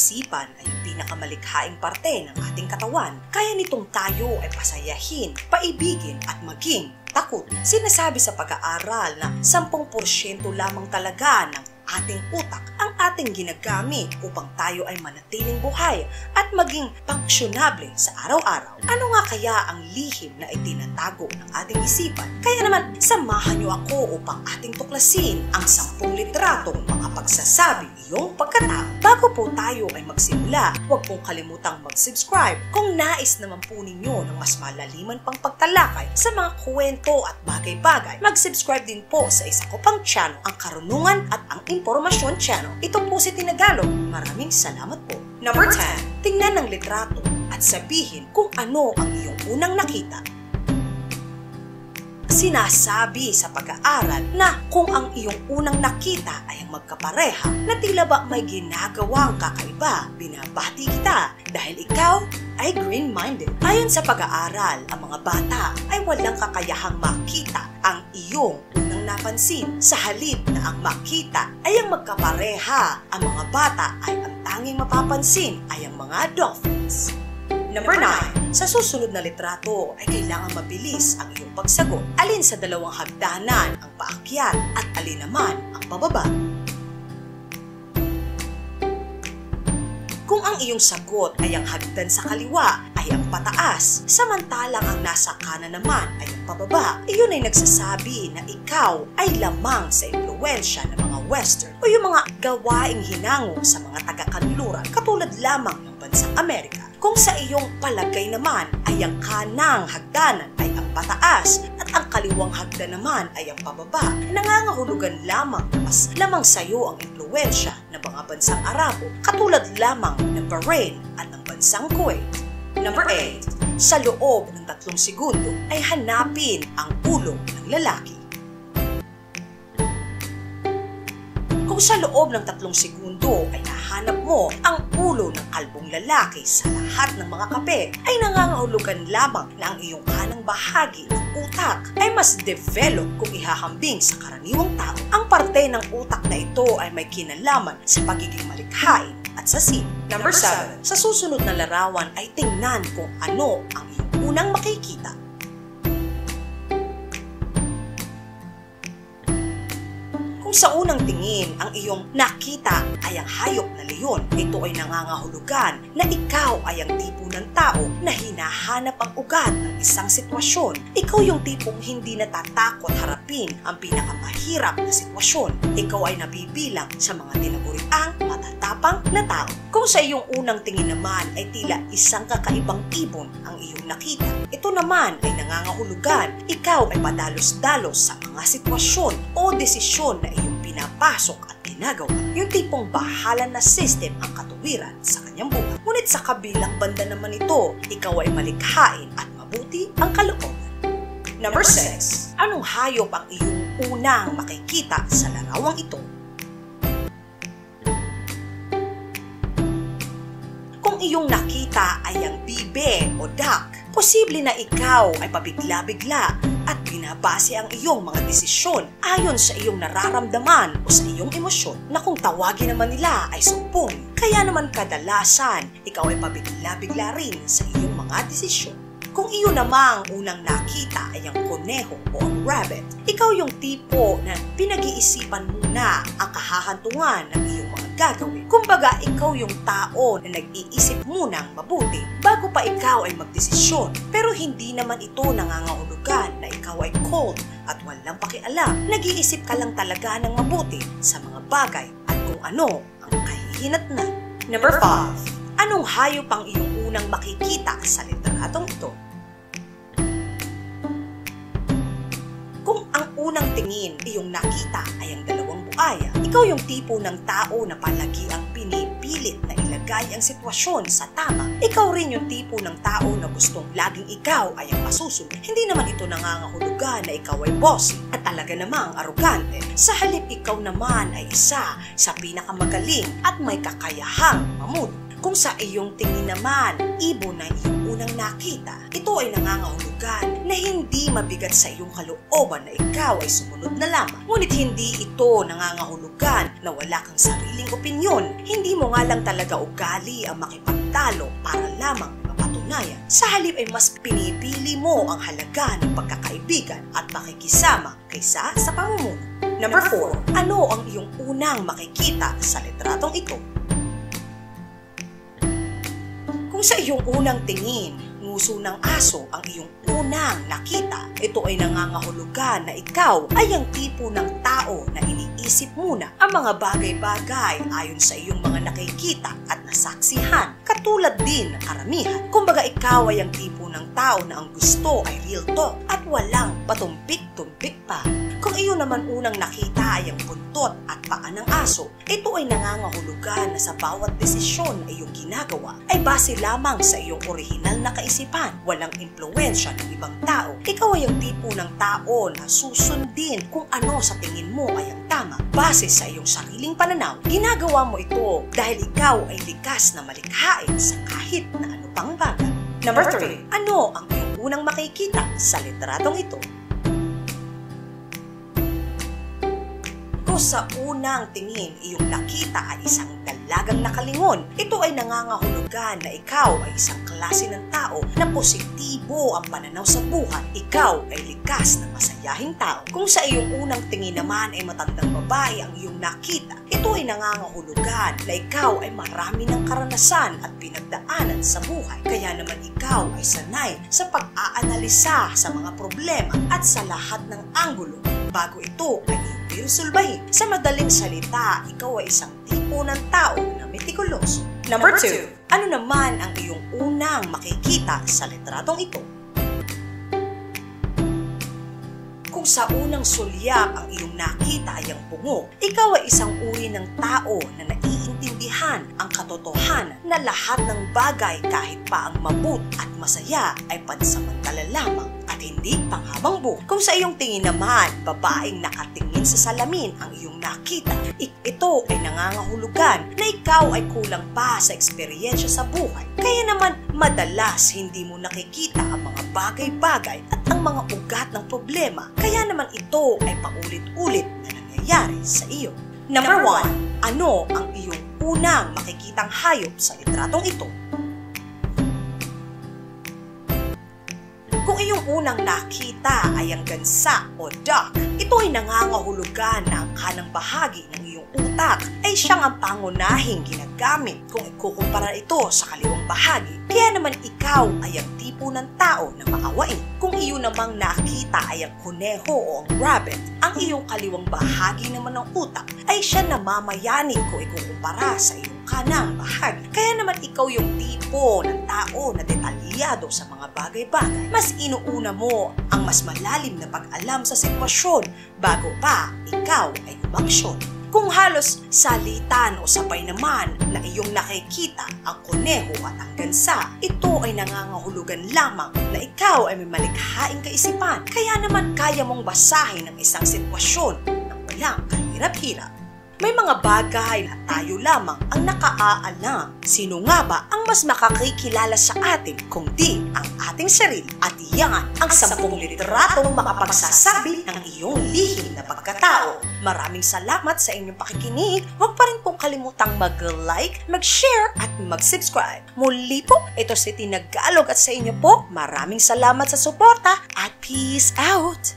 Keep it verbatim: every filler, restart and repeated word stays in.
isipan ay yung pinakamalikhaing parte ng ating katawan. Kaya nitong tayo ay pasayahin, paibigin at maging takot. Sinasabi sa pag-aaral na sampung porsyento lamang talaga ng ating utak ang ating ginagamit upang tayo ay manatiling buhay at maging panksyonable sa araw-araw. Ano nga kaya ang lihim na itinatago ng ating isipan? Kaya naman, samahan niyo ako upang ating tuklasin ang sampung litratong mga pagsasabi iyong pagkatao. Bago po tayo ay magsimula, huwag pong kalimutang mag-subscribe kung nais naman po ninyo ng mas malaliman pang pagtalakay sa mga kwento at bagay-bagay. Mag-subscribe din po sa isa ko pang channel, ang Karunungan at ang Impormasyon Channel. Ito po si Tinagalog. Maraming salamat po. Number ten. Tingnan ang litrato at sabihin kung ano ang iyong unang nakita. Sinasabi sa pag-aaral na kung ang iyong unang nakita ay ang magkapareha na tila ba may ginagawang kakaiba, binabati kita dahil ikaw ay green-minded. Ayon sa pag-aaral, ang mga bata ay walang kakayahang makita ang iyong unang napansin. Sa halip na ang makita ay ang magkapareha, ang mga bata ay ang tanging mapapansin ay ang mga dolphins. Number nine. Sa susunod na litrato ay kailangan mabilis ang iyong pagsagot. Alin sa dalawang hagdanan ang paakyat at alin naman ang pababa? Kung ang iyong sagot ay ang hagdan sa kaliwa ay ang pataas, samantalang ang nasa kanan naman ay ang pababa, iyon ay nagsasabi na ikaw ay lamang sa impluwensya ng mga Western o yung mga gawaing hinango sa mga taga-kanluran katulad lamang ng bansang Amerika. Kung sa iyong palagay naman ay ang kanang hagdanan ay ang pataas at ang kaliwang hagdan naman ay ang pababa, nangangahulugan lamang na mas lamang sa iyo ang impluwensya ng mga bansang Arabo katulad lamang ng Bahrain at ng bansang Kuwait. Number eight. Sa loob ng tatlong segundo ay hanapin ang ulo ng lalaki. Kung sa loob ng tatlong segundo ay nahanap mo ang ulo ng kalbong lalaki sa lahat ng mga kape, ay nangangahulugan lamang na ang iyong kanang bahagi ng utak ay mas develop kung ihahambing sa karaniwang tao. Ang parte ng utak na ito ay may kinalaman sa pagiging malikhain at sa sin. Number seven. Sa susunod na larawan ay tingnan kung ano ang iyong unang makikita. Kung sa unang tingin, ang iyong nakita ay ang hayop na leon, ito ay nangangahulugan na ikaw ay ang tipo ng tao na hinahanap ang ugat ng isang sitwasyon. Ikaw yung tipong hindi natatakot harapin ang pinakamahirap na sitwasyon. Ikaw ay nabibilang sa mga tinaguriang matatapang na tao. Kung sa iyong unang tingin naman ay tila isang kakaibang ibon ang iyong nakita, ito naman ay nangangahulugan ikaw ay padalos-dalos sa mga sitwasyon o desisyon na iyong pinapasok at ginagawa. Yung tipong bahala na system ang katuwiran sa kanyang buhay. Ngunit sa kabilang banda naman ito, ikaw ay malikhain at mabuti ang kalooban. Number six. Anong hayop ang iyong unang makikita sa larawang ito? Kung iyong nakita ay ang bibe o duck, posible na ikaw ay pabigla-bigla at binabase ang iyong mga desisyon ayon sa iyong nararamdaman o sa iyong emosyon na kung tawagin naman nila ay sumpong. Kaya naman kadalasan, ikaw ay pabigla-bigla rin sa iyong mga desisyon. Kung iyo namang unang nakita ay ang koneho o ang rabbit, ikaw yung tipo na pinag-iisipan muna ang kahahantungan ng iyong mga gagawin. Kumbaga, ikaw yung tao na nag-iisip munang mabuti bago pa ikaw ay magdesisyon. Pero hindi naman ito nangangahulugan na ikaw ay cold at walang pakialam. Nag-iisip ka lang talaga ng mabuti sa mga bagay at kung ano ang kahihinatnan. Number five. Anong hayop ang iyong unang makikita sa litratong ito? Kung ang unang tingin iyong nakita ay ang dalawang buaya, ikaw yung tipo ng tao na palagi ang pinipilit na ilagay ang sitwasyon sa tama. Ikaw rin yung tipo ng tao na gustong laging ikaw ay ang masusunod. Hindi naman ito nangangahulugan na ikaw ay bossy at talaga namang arugante. Sa halip, ikaw naman ay isa sa pinakamagaling at may kakayahang mamuno. Kung sa iyong tingin naman, ibon na iyong unang nakita, ito ay nangangahulugan na hindi mabigat sa iyong kalooban na ikaw ay sumunod na lamang. Ngunit hindi ito nangangahulugan na wala kang sariling opinyon. Hindi mo nga lang talaga ugali ang makipagtalo para lamang mapatunayan. Sa halip ay mas pinipili mo ang halaga ng pagkakaibigan at makikisama kaysa sa pamumuno. Number four. Ano ang iyong unang makikita sa litratong ito? Kung sa iyong unang tingin, nguso ng aso ang iyong unang nakita, ito ay nangangahulugan na ikaw ay ang tipo ng tao na iniisip muna ang mga bagay-bagay ayon sa iyong mga nakikita at nasaksihan, katulad din ng karamihan. Kumbaga ikaw ay ang tipo ng tao na ang gusto ay real talk at walang patumpik-tumpik pa. Kung iyo naman unang nakita ay ang buntot at paa ng aso, ito ay nangangahulugan na sa bawat desisyon na iyong ginagawa ay base lamang sa iyong orihinal na kaisipan, walang impluwensya ng ibang tao. Ikaw ay ang tipo ng tao na susundin kung ano sa tingin mo ay ang tama. Base sa iyong sariling pananaw, ginagawa mo ito dahil ikaw ay likas na malikhain sa kahit na ano pang bagay. Number three. Ano ang iyong unang makikita sa litratong ito? Kung sa unang tingin iyong nakita ay isang dalagang nakalingon, ito ay nangangahulugan na ikaw ay isang klase ng tao na positibo ang pananaw sa buhay. Ikaw ay likas na masayahing tao. Kung sa iyong unang tingin naman ay matandang babae ang iyong nakita, ito ay nangangahulugan na ikaw ay marami ng karanasan at pinagdaanan sa buhay. Kaya naman ikaw ay sanay sa pag-aanalisa sa mga problema at sa lahat ng anggulo bago ito ay iresolbahin. Sa madaling salita, ikaw ay isang tipo ng tao na metikuloso. Number two. Ano naman ang iyong unang makikita sa litratong ito? Kung sa unang sulyap ang iyong nakita ay ang bungo, ikaw ay isang uri ng tao na naiintindihan ang katotohanan na lahat ng bagay kahit pa ang mabut at masaya ay pansamantala lamang at hindi panghabang buhay. Kung sa iyong tingin naman, babaeng nakatingin sa salamin ang iyong nakita, ito ay nangangahulugan na ikaw ay kulang pa sa eksperyensya sa buhay. Kaya naman, madalas hindi mo nakikita ang mga bagay-bagay at ang mga ugat ng problema. Kaya naman ito ay paulit-ulit na nangyayari sa iyo. Number one. Ano ang iyong unang makikitang hayop sa litratong ito? Kung iyong unang nakita ay ang gansa o duck, ito ay nangangahulugan na ang kanang bahagi ng iyong utak ay siyang ang pangunahing ginagamit kung ikukumpara ito sa kaliwang bahagi. Kaya naman ikaw ay ang tipo ng tao na maawain. Kung iyo namang nakita ay ang kuneho o ang rabbit, ang iyong kaliwang bahagi naman ng utak ay siya namamayani kung ikukumpara sa iyong kanang bahagi. Kaya naman ikaw yung tipo ng tao na detalyado sa mga bagay-bagay. Mas inuuna mo ang mas malalim na pag-alam sa sitwasyon bago pa ikaw ay umaksyon. Kung halos salitan o sabay naman na iyong nakikita ang kuneho at ang gansa, ito ay nangangahulugan lamang na ikaw ay may malikhaing kaisipan. Kaya naman kaya mong basahin ang isang sitwasyon ng walang kahirap-hirap. May mga bagay na tayo lamang ang nakaalam. Sino nga ba ang mas makakikilala sa atin kung di ang ating sarili? At iyan ang sampung litratong makapagsasabi ng iyong lihim na pagkatao. Maraming salamat sa inyong pakikinig. Huwag pa rin pong kalimutang mag-like, mag-share at mag-subscribe. Muli po, ito si Tinagalog at sa inyo po, maraming salamat sa suporta at peace out!